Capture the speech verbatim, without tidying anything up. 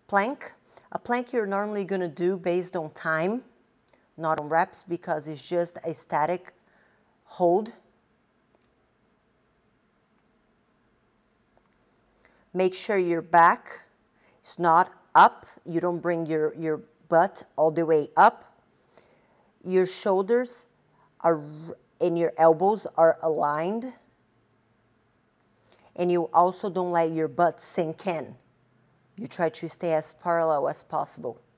plank. A plank you're normally going to do based on time, not on reps, because it's just a static hold. Make sure your back is not up. You don't bring your, your butt all the way up. Your shoulders are, and your elbows are aligned. And you also don't let your butt sink in. You try to stay as parallel as possible.